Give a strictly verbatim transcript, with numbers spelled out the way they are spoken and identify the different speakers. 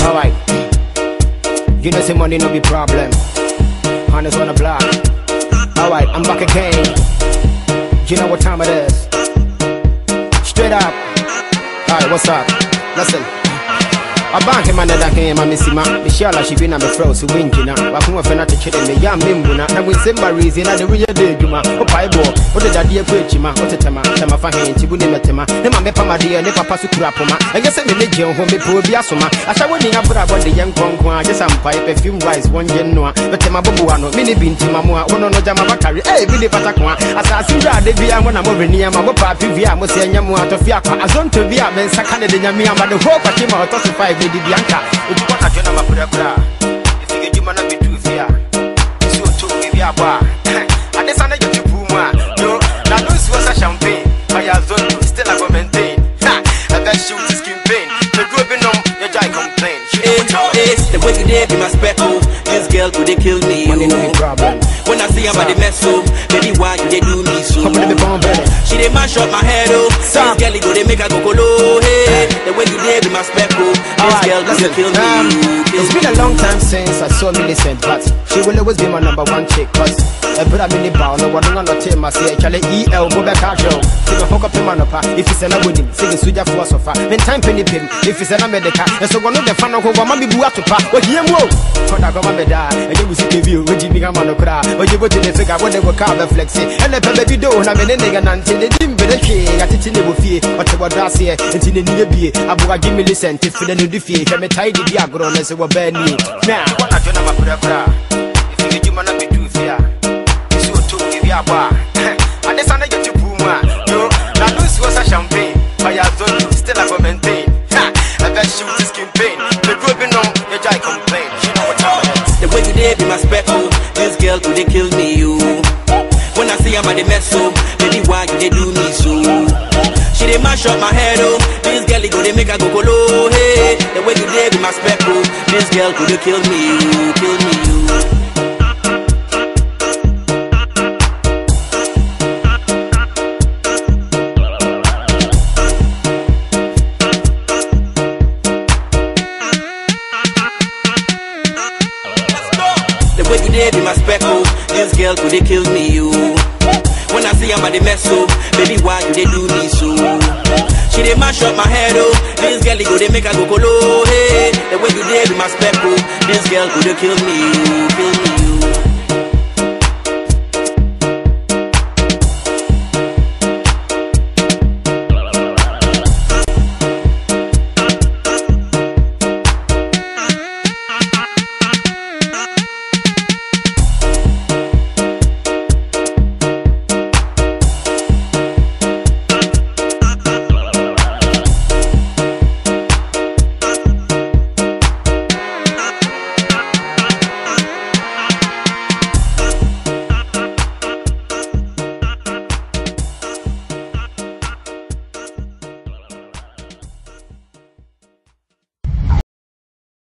Speaker 1: Alright, you know say money no be problem. Honest on the block. Alright, I'm back again. You know what time it is. Straight up. Alright, what's up? Listen. A bank man that came my missy ma. Michelle she been a me froze so winking na. Wa kuma fe na te chede me ya membu na. Na we semba reason na the real day juma. O pai bo. O de dadie kwechi ma. O tetema. Tema fa hen ti bu ne metema. Ne ma me pa ma de ne papa su kura poma. Enye se me ne je ho me po bi asoma. Asha woni abura bo de yen konkon. Just am pai perfume wise one yen no. Betema bobu ano. Me ne binti ma mo a. Wono no jama bakari. Eh bi ne pata ko a. Asa sinja de bi an na mo reni ma mo pa pi vi a mo se nya mo atofia kwa. Azonto bi a me nsaka ne de nyame ama de ho kwati ma to so five di Bianca, if you want to join my brother, if you get you man be too fear, so to give you a bar. And this one you puma, yo, now those was a champagne, I have done still I go maintain. And that shoot is skin pain, the group in them, your guy complain.
Speaker 2: It's the way you did be my speckle. This girl could they kill me.
Speaker 1: Money no be problem.
Speaker 2: When I see her body mess up, baby why you they do me so? She they mash up my head oh. This girl go they make her go colo. Hey, the way you did be my speckle. This girl could they kill me.
Speaker 1: Um, it's been a long time since I saw Millicent, but she will always be my number one chick. Cause I put a mini bow, no one on the team. I say, Charlie E L, go back out show. So the hook up in Manapa, if it's an abudi, sing a suja for so far. Then time penny pin, if it's an America. And so one of the fan of who want to be to pa. But here, whoa, when I go on the die, and you will see the view, which you become on the crowd. Or you go to the figure when they were carved flexi. And the baby do, and I'm in a nigga until they didn't be the king. I teach in the buffet, what about that here, until the new beer. I will give me listen to the new defeat. I'm a tidy diagram as it were bad new. Now, what I do not if you get you man be too fear. So to give you a bar. And this one I get you puma. Yo, now this was a champagne. I have done still I go maintain. And that shoot is skin pain. The group in them, your guy complain. You know what time it is.
Speaker 2: The way you did be my speckle. This girl could they kill me you. When I see her body mess up, baby why you they do me so? She they mash up my head oh. This girl go they make her go colo. Hey, the way you did be my speckle. This girl could they kill me you, kill me you. The way you did be my speckle. This girl could they kill me you. When I see her body mess up, baby why you they do me so? She they mash up my head oh. This girl go they make her go colo. Hey, the way you did be my speckle. This girl could they kill me you, kill me you.